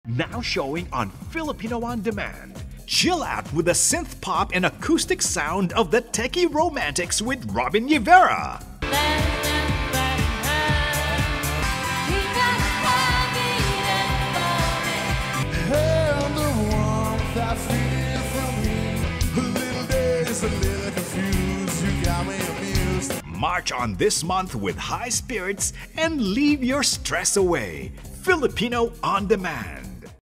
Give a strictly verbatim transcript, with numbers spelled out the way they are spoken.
Now showing on Filipino On Demand. Chill out with the synth pop and acoustic sound of the Techy Romantics with Robin Nievera. March on this month with high spirits and leave your stress away. Filipino On Demand.